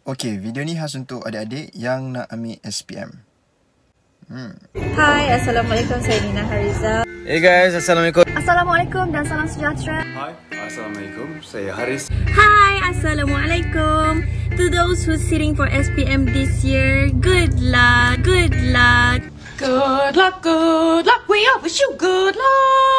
Okey, video ni khas untuk adik-adik yang nak ambil SPM. Hai, Assalamualaikum. Saya Nynaa Harizal. Hey guys, Assalamualaikum. Assalamualaikum dan salam sejahtera. Hai, Assalamualaikum. Saya Hariz. Hi, Assalamualaikum. To those who's sitting for SPM this year, good luck, good luck. Good luck, good luck. We all wish you good luck.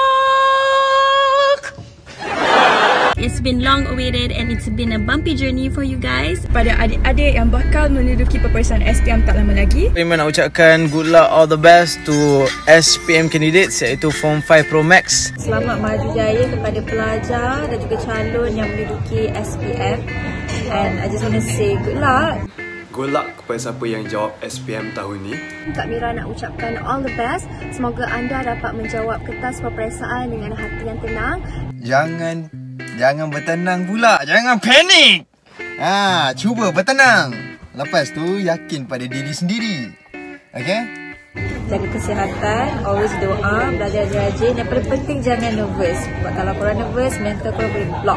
It's been long awaited and it's been a bumpy journey for you guys. Pada adik-adik yang bakal menduduki peperiksaan SPM tak lama lagi, Saya nak ucapkan good luck, all the best to SPM candidates iaitu Form 5 Pro Max. Selamat maju jaya kepada pelajar dan juga calon yang menduduki SPM. And I just want to say good luck. Good luck kepada siapa yang jawab SPM tahun ni. Kak Mira nak ucapkan all the best. Semoga anda dapat menjawab kertas peperiksaan dengan hati yang tenang. Jangan bertenang pula. Jangan panik. Cuba bertenang. Lepas tu yakin pada diri sendiri. Okay? Jaga kesihatan, always doa, belajar rajin. Yang paling penting jangan nervous. Sebab kalau korang nervous, mental korang boleh block.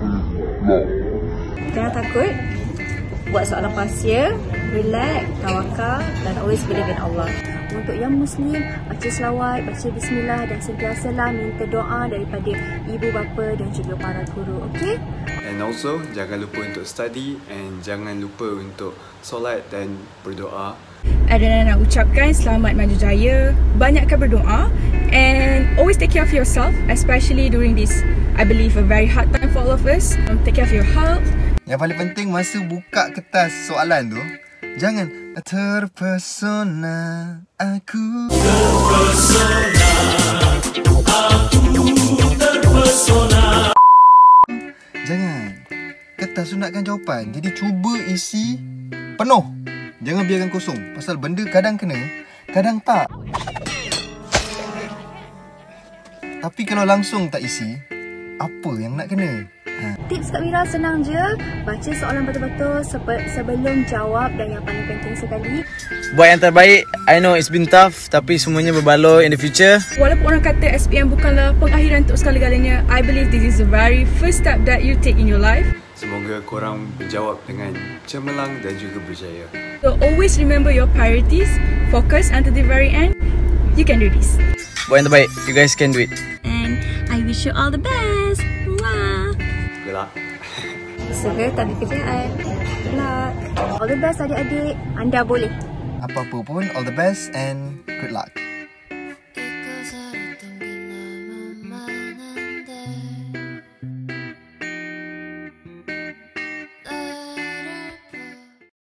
Jangan takut. Buat soalan pasir, relax, tawakal dan always believe in Allah. Untuk yang Muslim, baca selawat, baca bismillah dan sentiasalah minta doa daripada ibu bapa dan juga para guru, okay? And also, jangan lupa untuk study and jangan lupa untuk solat dan berdoa. Adriana nak ucapkan selamat maju jaya, banyakkan berdoa and always take care of yourself, especially during this, I believe, a very hard time for all of us. Take care of your health. Yang paling penting masa buka kertas soalan tu, jangan terpesona aku. Terpesona. Jangan. Kertas tu nakkan jawapan. Jadi cuba isi penuh. Jangan biarkan kosong. Pasal benda kadang kena, kadang tak. Tapi kalau langsung tak isi, apa yang nak kena? Tips Kak Mira senang je. Baca soalan betul-betul sebelum jawab dan yang paling penting sekali, Buat yang terbaik. I know it's been tough, tapi semuanya berbaloi in the future. Walaupun orang kata SPM bukanlah pengakhiran untuk segala-galanya, I believe this is the very first step that you take in your life. Semoga korang menjawab dengan cemerlang dan juga berjaya. So always remember your priorities, focus until the very end. You can do this. Buat yang terbaik. You guys can do it. And I wish you all the best. Mwah. Good luck. usaha tak ada kerjaan. Good luck. All the best adik-adik. Anda boleh. Apa-apa pun, all the best and good luck.